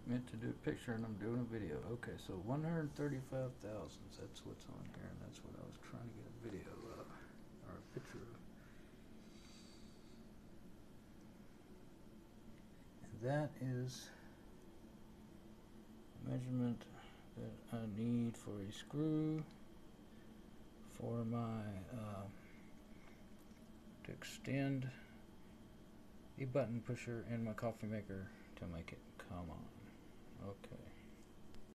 meant to do a picture and I'm doing a video. Okay, so 135 thousandths, that's what's on here, and that's what I was trying to get a video of, or a picture of. And that is the measurement that I need for a screw for my to extend a button pusher in my coffee maker to make it come on. Okay.